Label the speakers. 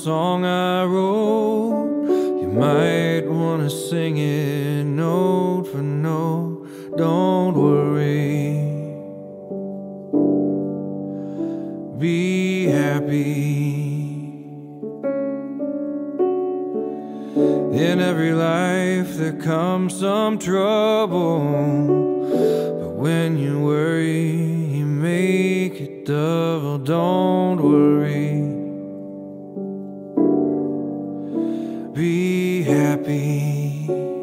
Speaker 1: song I wrote. You might wanna sing it note for note. Don't worry, be happy. In every life there comes some trouble, but when you worry, you make it double. Don't worry, be happy.